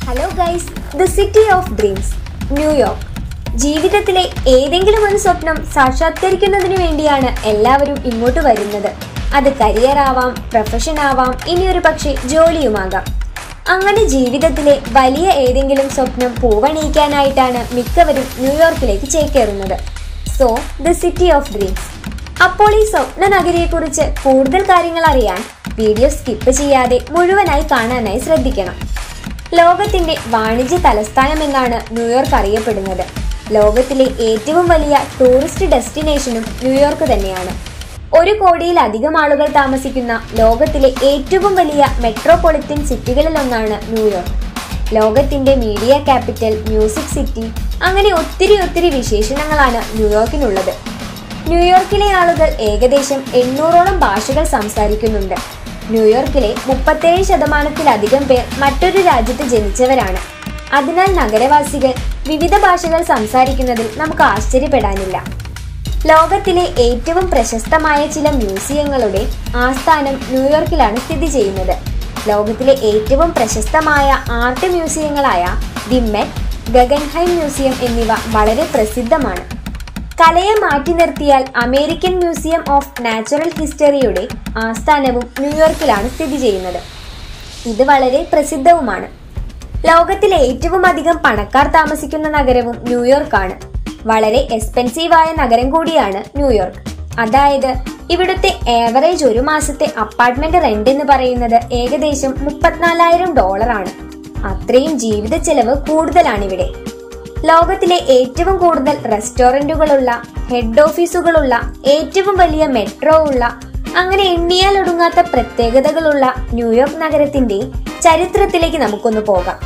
Hello guys, the city of dreams New York. ജീവിതത്തിലെ ഏതെങ്കിലും ഒരു സ്വപ്നം സാക്ഷാത്കരിക്കുന്നതിന് വേണ്ടിയാണ് എല്ലാവരും ഇങ്ങോട്ട് വരുന്നത്. അത് കരിയർ ആവാം, പ്രൊഫഷൻ ആവാം, ഇനിയൊരു പക്ഷേ ജോലിയുമാകാം. അങ്ങനെ ജീവിതത്തിലെ വലിയ ഏതെങ്കിലും സ്വപ്നം പൂവണിയിക്കാനായിട്ടാണ് മിക്കവരും ന്യൂയോർക്കിലേക്ക് ചേക്കേറുന്നത്. So the city of dreams. അപ്പോൾ ഈ സ്വപ്ന നഗരിയെക്കുറിച്ച് കൂടുതൽ കാര്യങ്ങൾ അറിയാൻ വീഡിയോ സ്കിപ്പ് ചെയ്യാതെ മുഴുവനായി കാണാനായി ശ്രദ്ധിക്കണം. ലോകത്തിന്റെ വാണിജ്യ തലസ്ഥാനം എന്നാണ് ന്യൂയോർക്ക് അറിയപ്പെടുന്നത്. ലോകത്തിലെ ഏറ്റവും വലിയ ടൂറിസ്റ്റ് ഡെസ്റ്റിനേഷനും ന്യൂയോർക്ക് തന്നെയാണ്. 1 കോടിയിലധികം ആളുകൾ താമസിക്കുന്ന ലോകത്തിലെ ഏറ്റവും വലിയ മെട്രോപൊളിറ്റൻ സിറ്റികളിലൊന്നാണ് ന്യൂയോർക്ക്. ലോകത്തിന്റെ മീഡിയ ക്യാപിറ്റൽ, മ്യൂസിക് സിറ്റി, അങ്ങനെ ഒത്തിരി വിശേഷണങ്ങളാണ് ന്യൂയോർക്കിനുള്ളത്. ന്യൂയോർക്കിലെ ആളുകൾ ഏകദേശം 800ഓളം ഭാഷകൾ സംസാരിക്കുന്നുണ്ട്. ന്യൂയോർക്കിലെ 37% പേർ മറ്റൊരു രാജ്യത്ത് ജനിച്ചവരാണ്. അതിനാൽ നഗരവാസികൾ വിവിധ ഭാഷകൾ സംസാരിക്കുന്നതിൽ നമുക്ക് ആശ്ചര്യപ്പെടാനില്ല. ലോകത്തിലെ ഏറ്റവും പ്രശസ്തമായ ചില മ്യൂസിയങ്ങളുടെ ആസ്ഥാനം ന്യൂയോർക്കിലാണ് സ്ഥിതി ചെയ്യുന്നത്. ലോകത്തിലെ ഏറ്റവും പ്രശസ്തമായ ആർട്ട് മ്യൂസിയങ്ങളായ ദി മെറ്റ്, ഗഗൻഹൈം മ്യൂസിയം എന്നിവ വളരെ പ്രസിദ്ധമാണ്. കലയെ മാറ്റി നിർത്തിയാൽ അമേരിക്കൻ മ്യൂസിയം ഓഫ് നാച്ചുറൽ ഹിസ്റ്ററിയുടെ ആസ്ഥാനവും ന്യൂയോർക്കിലാണ് സ്ഥിതി ചെയ്യുന്നത്. ഇത് വളരെ പ്രസിദ്ധവുമാണ്. ലോകത്തിലെ ഏറ്റവും അധികം പണക്കാർ താമസിക്കുന്ന നഗരവും ന്യൂയോർക്കാണ്. വളരെ എക്സ്പെൻസീവായ നഗരം കൂടിയാണ് ന്യൂയോർക്ക്. അതായത് ഇവിടുത്തെ ഏവറേജ് ഒരു മാസത്തെ അപ്പാർട്ട്മെന്റ് റെന്റ് എന്ന് പറയുന്നത് ഏകദേശം $34,000 ആണ്. അത്രയും ജീവിത ചെലവ് കൂടുതലാണിവിടെ. ലോകത്തിലെ ഏറ്റവും കൂടുതൽ റെസ്റ്റോറന്റുകളുള്ള, ഹെഡ് ഓഫീസുകളുള്ള, ഏറ്റവും വലിയ മെട്രോ ഉള്ള, അങ്ങനെ എണ്ണിയാൽ ഒടുങ്ങാത്ത പ്രത്യേകതകളുള്ള ന്യൂയോർക്ക് നഗരത്തിന്റെ ചരിത്രത്തിലേക്ക് നമുക്കൊന്ന് പോകാം.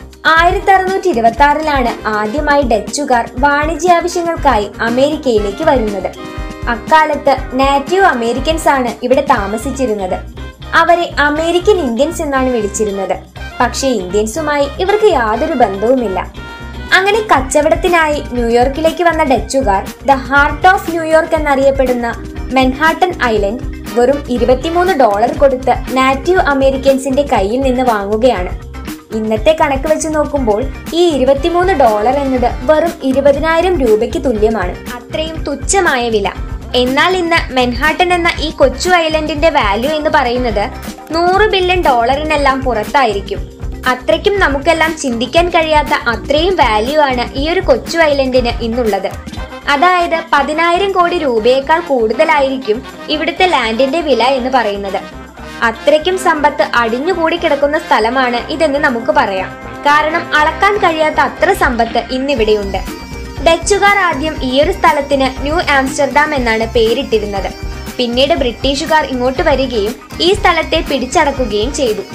1626 ആദ്യമായി ഡച്ചുകാർ വാണിജ്യാവശ്യങ്ങൾക്കായി അമേരിക്കയിലേക്ക് വരുന്നത്. അക്കാലത്ത് നാറ്റീവ് അമേരിക്കൻസ് ആണ് ഇവിടെ താമസിച്ചിരുന്നത്. അവരെ അമേരിക്കൻ ഇന്ത്യൻസ് എന്നാണ് വിളിച്ചിരുന്നത്. പക്ഷേ ഇന്ത്യൻസുമായി ഇവർക്ക് യാതൊരു ബന്ധവുമില്ല. അങ്ങനെ കച്ചവടത്തിനായി ന്യൂയോർക്കിലേക്ക് വന്ന ഡച്ചുകാർ ദ ഹാർട്ട് ഓഫ് ന്യൂയോർക്ക് എന്നറിയപ്പെടുന്ന മൻഹാട്ടൻ ഐലൻഡ് വെറും $23 കൊടുത്ത് നാറ്റീവ് അമേരിക്കൻസിന്റെ കയ്യിൽ നിന്ന് വാങ്ങുകയാണ്. ഇന്നത്തെ കണക്ക് വെച്ച് നോക്കുമ്പോൾ ഈ $23 എന്നത് വെറും 20,000 രൂപയ്ക്ക് തുല്യമാണ്. അത്രയും തുച്ഛമായ വില. എന്നാൽ ഇന്ന് മൻഹാട്ടൻ എന്ന ഈ കൊച്ചു ഐലൻഡിന്റെ വാല്യൂ എന്ന് പറയുന്നത് $100 ബില്യൺ പുറത്തായിരിക്കും. അത്രയ്ക്കും നമുക്കെല്ലാം ചിന്തിക്കാൻ കഴിയാത്ത അത്രയും വാല്യൂ ആണ് ഈ ഒരു കൊച്ചു ഐലൻഡിന് ഇന്നുള്ളത്. അതായത് 10,000 കോടി രൂപയേക്കാൾ കൂടുതലായിരിക്കും ഇവിടുത്തെ ലാൻഡിന്റെ വില എന്ന് പറയുന്നത്. അത്രയ്ക്കും സമ്പത്ത് അടിഞ്ഞുകൂടി കിടക്കുന്ന സ്ഥലമാണ് ഇതെന്ന് നമുക്ക് പറയാം. കാരണം അളക്കാൻ കഴിയാത്ത അത്ര സമ്പത്ത് ഇന്നിവിടെയുണ്ട്. ഡച്ചുകാർ ആദ്യം ഈ ഒരു സ്ഥലത്തിന് ന്യൂ ആംസ്റ്റർഡാം എന്നാണ് പേരിട്ടിരുന്നത്. പിന്നീട് ബ്രിട്ടീഷുകാർ ഇങ്ങോട്ട് വരികയും ഈ സ്ഥലത്തെ പിടിച്ചടക്കുകയും ചെയ്തു.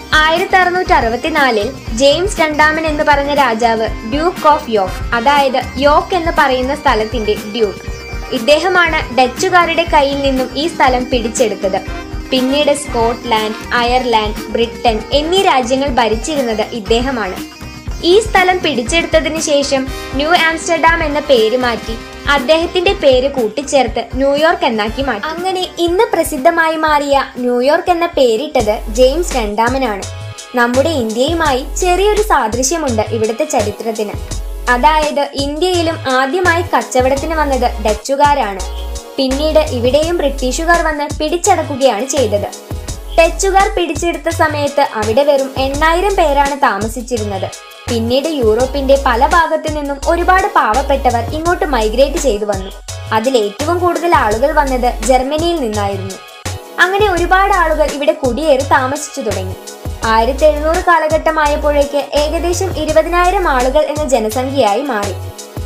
1664 ജെയിംസ് രണ്ടാമൻ എന്ന് പറഞ്ഞ രാജാവ് ഡ്യൂക്ക് ഓഫ് യോർക്ക്, അതായത് യോർക്ക് എന്ന് പറയുന്ന സ്ഥലത്തിന്റെ ഡ്യൂക്ക്, ഇദ്ദേഹമാണ് ഡച്ചുകാരുടെ കയ്യിൽ നിന്നും ഈ സ്ഥലം പിടിച്ചെടുത്തത്. പിന്നീട് സ്കോട്ട്ലാൻഡ്, അയർലാൻഡ്, ബ്രിട്ടൻ എന്നീ രാജ്യങ്ങൾ ഭരിച്ചിരുന്നത് ഇദ്ദേഹമാണ്. ഈ സ്ഥലം പിടിച്ചെടുത്തതിന് ശേഷം ന്യൂ ആംസ്റ്റർഡാം എന്ന പേര് മാറ്റി അദ്ദേഹത്തിന്റെ പേര് കൂട്ടിച്ചേർത്ത് ന്യൂയോർക്ക് എന്നാക്കി മാറ്റി. അങ്ങനെ ഇന്ന് പ്രസിദ്ധമായി മാറിയ ന്യൂയോർക്ക് എന്ന പേരിട്ടത് ജെയിംസ് രണ്ടാമനാണ്. നമ്മുടെ ഇന്ത്യയുമായി ചെറിയൊരു സാദൃശ്യമുണ്ട് ഇവിടുത്തെ ചരിത്രത്തിന്. അതായത് ഇന്ത്യയിലും ആദ്യമായി കച്ചവടത്തിന് വന്നത് ഡച്ചുകാരാണ്. പിന്നീട് ഇവിടെയും ബ്രിട്ടീഷുകാർ വന്ന് പിടിച്ചടക്കുകയാണ് ചെയ്തത്. ഡച്ചുകാർ പിടിച്ചെടുത്ത സമയത്ത് അവിടെ വെറും 8,000 പേരാണ് താമസിച്ചിരുന്നത്. പിന്നീട് യൂറോപ്പിന്റെ പല ഭാഗത്തു നിന്നും ഒരുപാട് പാവപ്പെട്ടവർ ഇങ്ങോട്ട് മൈഗ്രേറ്റ് ചെയ്തു വന്നു. അതിൽ ഏറ്റവും കൂടുതൽ ആളുകൾ വന്നത് ജർമ്മനിയിൽ നിന്നായിരുന്നു. അങ്ങനെ ഒരുപാട് ആളുകൾ ഇവിടെ കുടിയേറി താമസിച്ചു തുടങ്ങി. 1700 കാലഘട്ടമായപ്പോഴേക്ക് ഏകദേശം 20,000 ആളുകൾ എന്ന ജനസംഖ്യയായി മാറി.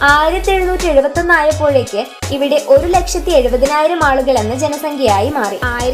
1771 ആയപ്പോഴേക്ക് ഇവിടെ 1,70,000 ആളുകൾ എന്ന ജനസംഖ്യയായി മാറി.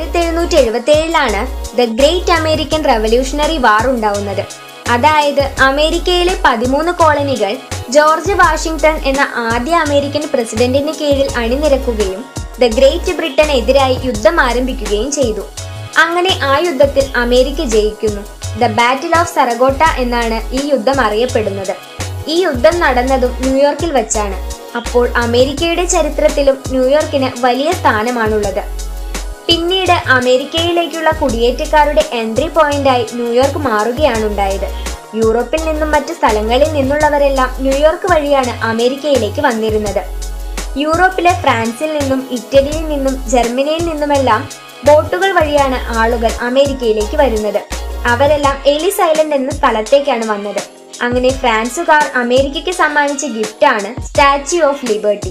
1777 the great American revolutionary war ഉണ്ടാവുന്നത്. അതായത് അമേരിക്കയിലെ 13 കോളനികൾ ജോർജ് വാഷിംഗ്ടൺ എന്ന ആദ്യ അമേരിക്കൻ പ്രസിഡന്റിന് കീഴിൽ അണിനിരക്കുകയും ദ ഗ്രേറ്റ് ബ്രിട്ടനെതിരായി യുദ്ധം ആരംഭിക്കുകയും ചെയ്തു. അങ്ങനെ ആ യുദ്ധത്തിൽ അമേരിക്ക ജയിക്കുന്നു. ദ ബാറ്റിൽ ഓഫ് സരഗോട്ട എന്നാണ് ഈ യുദ്ധം അറിയപ്പെടുന്നത്. ഈ യുദ്ധം നടന്നതും ന്യൂയോർക്കിൽ വെച്ചാണ്. അപ്പോൾ അമേരിക്കയുടെ ചരിത്രത്തിലും ന്യൂയോർക്കിന് വലിയ സ്ഥാനമാണുള്ളത്. പിന്നീട് അമേരിക്കയിലേക്കുള്ള കുടിയേറ്റക്കാരുടെ എൻട്രി പോയിന്റായി ന്യൂയോർക്ക് മാറുകയാണ് ഉണ്ടായത്. യൂറോപ്പിൽ നിന്നും മറ്റു സ്ഥലങ്ങളിൽ നിന്നുള്ളവരെല്ലാം ന്യൂയോർക്ക് വഴിയാണ് അമേരിക്കയിലേക്ക് വന്നിരുന്നത്. യൂറോപ്പിലെ ഫ്രാൻസിൽ നിന്നും ഇറ്റലിയിൽ നിന്നും ജർമ്മനിയിൽ നിന്നുമെല്ലാം ബോട്ടുകൾ വഴിയാണ് ആളുകൾ അമേരിക്കയിലേക്ക് വരുന്നത്. അവരെല്ലാം എലിസ് ഐലൻഡ് എന്ന സ്ഥലത്തേക്കാണ് വന്നത്. അങ്ങനെ ഫ്രാൻസുകാർ അമേരിക്കയ്ക്ക് സമ്മാനിച്ച ഗിഫ്റ്റാണ് സ്റ്റാച്യു ഓഫ് ലിബർട്ടി.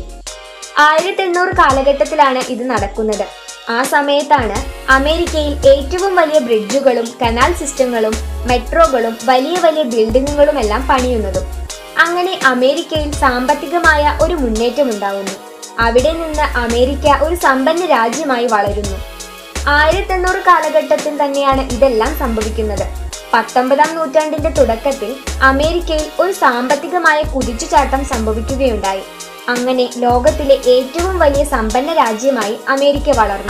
1800 കാലഘട്ടത്തിലാണ് ഇത് നടക്കുന്നത്. ആ സമയത്താണ് അമേരിക്കയിൽ ഏറ്റവും വലിയ ബ്രിഡ്ജുകളും കനാൽ സിസ്റ്റങ്ങളും മെട്രോകളും വലിയ വലിയ ബിൽഡിങ്ങുകളും എല്ലാം പണിയുന്നതും. അങ്ങനെ അമേരിക്കയിൽ സാമ്പത്തികമായ ഒരു മുന്നേറ്റം ഉണ്ടാകുന്നു. അവിടെ നിന്ന് അമേരിക്ക ഒരു സമ്പന്ന രാജ്യമായി വളരുന്നു. 1800 കാലഘട്ടത്തിൽ തന്നെയാണ് ഇതെല്ലാം സംഭവിക്കുന്നത്. 19-ാം നൂറ്റാണ്ടിന്റെ തുടക്കത്തിൽ അമേരിക്കയിൽ ഒരു സാമ്പത്തികമായ കുതിച്ചുചാട്ടം സംഭവിക്കുകയുണ്ടായി. അങ്ങനെ ലോകത്തിലെ ഏറ്റവും വലിയ സമ്പന്ന രാജ്യമായി അമേരിക്ക വളർന്നു.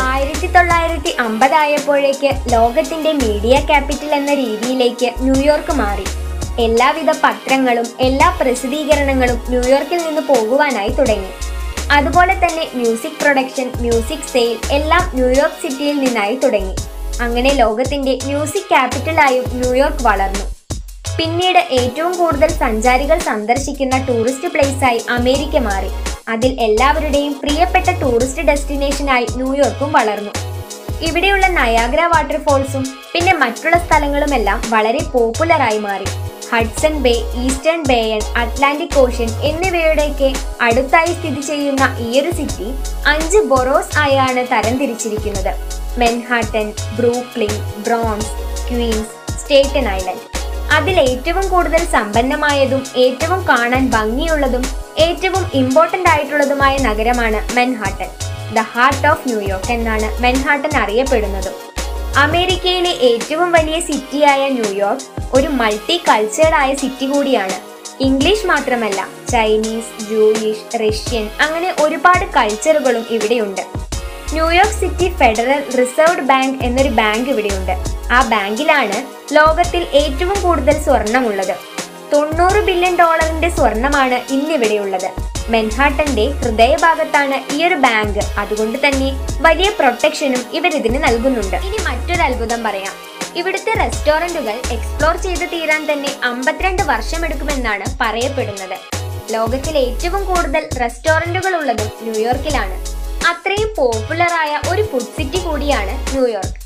1950 ആയപ്പോഴേക്ക് ലോകത്തിന്റെ മീഡിയ ക്യാപിറ്റൽ എന്ന രീതിയിലേക്ക് ന്യൂയോർക്ക് മാറി. എല്ലാവിധ പത്രങ്ങളും എല്ലാ പ്രസിദ്ധീകരണങ്ങളും ന്യൂയോർക്കിൽ നിന്ന് പോകുവാനായി തുടങ്ങി. അതുപോലെ തന്നെ മ്യൂസിക് പ്രൊഡക്ഷൻ, മ്യൂസിക് സെയിൽ എല്ലാം ന്യൂയോർക്ക് സിറ്റിയിൽ നിന്നായി തുടങ്ങി. അങ്ങനെ ലോകത്തിന്റെ മ്യൂസിക് ക്യാപിറ്റലായും ന്യൂയോർക്ക് വളർന്നു. പിന്നീട് ഏറ്റവും കൂടുതൽ സഞ്ചാരികൾ സന്ദർശിക്കുന്ന ടൂറിസ്റ്റ് പ്ലേസായി അമേരിക്ക മാറി. അതിൽ എല്ലാവരുടെയും പ്രിയപ്പെട്ട ടൂറിസ്റ്റ് ഡെസ്റ്റിനേഷനായി ന്യൂയോർക്കും വളർന്നു. ഇവിടെയുള്ള നയാഗ്ര വാട്ടർഫോൾസും പിന്നെ മറ്റുള്ള സ്ഥലങ്ങളുമെല്ലാം വളരെ പോപ്പുലറായി മാറി. Hudson bay, eastern Bayonne, Atlantic ocean എന്നിവയുടെയൊക്കെ അടുത്തായി സ്ഥിതി ചെയ്യുന്ന ഈയൊരു സിറ്റി 5 ബൊറോസ് ആയാണ് തരംതിരിച്ചിരിക്കുന്നത്: Manhattan, Brooklyn, Bronx, Queens, Staten island. അതിൽ ഏറ്റവും കൂടുതൽ സമ്പന്നമായതും ഏറ്റവും കാണാൻ ഭംഗിയുള്ളതും ഏറ്റവും ഇമ്പോർട്ടൻ്റ് ആയിട്ടുള്ളതുമായ നഗരമാണ് Manhattan. The heart of New York എന്നാണ് മെൻഹാട്ടൻ അറിയപ്പെടുന്നതും. അമേരിക്കയിലെ ഏറ്റവും വലിയ സിറ്റിയായ ന്യൂയോർക്ക് ഒരു മൾട്ടി കൾച്ചേർഡ് ആയ സിറ്റി കൂടിയാണ്. ഇംഗ്ലീഷ് മാത്രമല്ല, ചൈനീസ്, ജൂയിഷ്, റഷ്യൻ അങ്ങനെ ഒരുപാട് കൾച്ചറുകളും ഇവിടെയുണ്ട്. New York city federal reserved bank എന്നൊരു ബാങ്ക് ഇവിടെയുണ്ട്. ആ ബാങ്കിലാണ് ലോകത്തിൽ ഏറ്റവും കൂടുതൽ സ്വർണമുള്ളത്. $90 ബില്യൺ സ്വർണമാണ് ഇന്നിവിടെയുള്ളത്. മെൻഹാട്ടന്റെ ഹൃദയഭാഗത്താണ് ഈയൊരു ബാങ്ക്. അതുകൊണ്ട് തന്നെ വലിയ പ്രൊട്ടക്ഷനും ഇവരിതിന് നൽകുന്നുണ്ട്. ഇനി മറ്റൊരു അത്ഭുതം പറയാം. ഇവിടുത്തെ റെസ്റ്റോറന്റുകൾ എക്സ്പ്ലോർ ചെയ്ത് തീരാൻ തന്നെ 52 വർഷമെടുക്കുമെന്നാണ് പറയപ്പെടുന്നത്. ലോകത്തിൽ ഏറ്റവും കൂടുതൽ റെസ്റ്റോറന്റുകൾ ഉള്ളതും ന്യൂയോർക്കിലാണ്. അത്രയും പോപ്പുലറായ ഒരു ഫുഡ് സിറ്റി കൂടിയാണ് ന്യൂയോർക്ക്.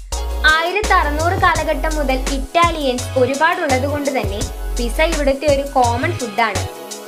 1600 കാലഘട്ടം മുതൽ ഇറ്റാലിയൻസ് ഒരുപാടുള്ളത് കൊണ്ട് തന്നെ പിസ ഇവിടുത്തെ ഒരു കോമൺ ഫുഡാണ്.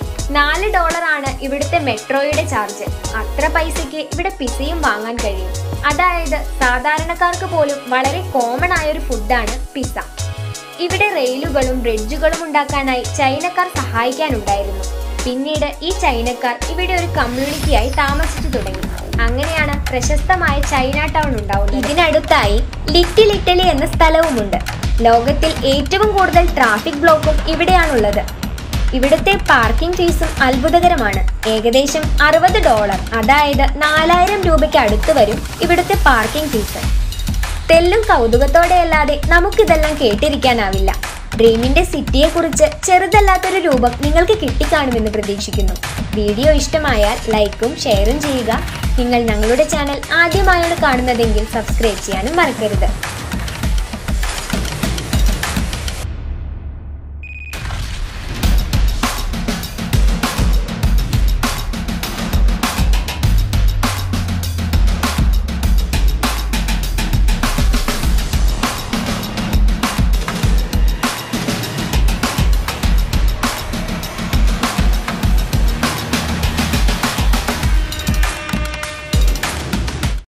$4 ആണ് ഇവിടുത്തെ മെട്രോയുടെ ചാർജ്. അത്ര പൈസയ്ക്ക് ഇവിടെ പിസയും വാങ്ങാൻ കഴിയും. അതായത് സാധാരണക്കാർക്ക് പോലും വളരെ കോമൺ ആയ ഒരു ഫുഡാണ് പിസ. ഇവിടെ റെയിലുകളും ബ്രിഡ്ജുകളും ഉണ്ടാക്കാനായി ചൈനക്കാർ സഹായിക്കാനുണ്ടായിരുന്നു. പിന്നീട് ഈ ചൈനക്കാർ ഇവിടെ ഒരു കമ്മ്യൂണിറ്റിയായി താമസിച്ചു തുടങ്ങി. അങ്ങനെയാണ് പ്രശസ്തമായ ചൈന ടൗൺ ഉണ്ടാവുന്നത്. ഇതിനടുത്തായി ലിറ്റിൽ ഇറ്റലി എന്ന സ്ഥലവുമുണ്ട്. ലോകത്തിൽ ഏറ്റവും കൂടുതൽ ട്രാഫിക് ബ്ലോക്കും ഇവിടെയാണുള്ളത്. ഇവിടുത്തെ പാർക്കിംഗ് ഫീസും അത്ഭുതകരമാണ്. ഏകദേശം $60, അതായത് 4000 രൂപയ്ക്ക് അടുത്ത് വരും ഇവിടുത്തെ പാർക്കിംഗ് ഫീസ്. തെല്ലും കൗതുകത്തോടെയല്ലാതെ നമുക്കിതെല്ലാം കേട്ടിരിക്കാനാവില്ല. ഡ്രീമിന്റെ സിറ്റിയെക്കുറിച്ച് ചെറുതല്ലാത്തൊരു രൂപം നിങ്ങൾക്ക് കിട്ടിക്കാണുമെന്ന് പ്രതീക്ഷിക്കുന്നു. വീഡിയോ ഇഷ്ടമായാൽ ലൈക്കും ഷെയറും ചെയ്യുക. നിങ്ങൾ ഞങ്ങളുടെ ചാനൽ ആദ്യമായാണ് കാണുന്നതെങ്കിൽ സബ്സ്ക്രൈബ് ചെയ്യാനും മറക്കരുത്.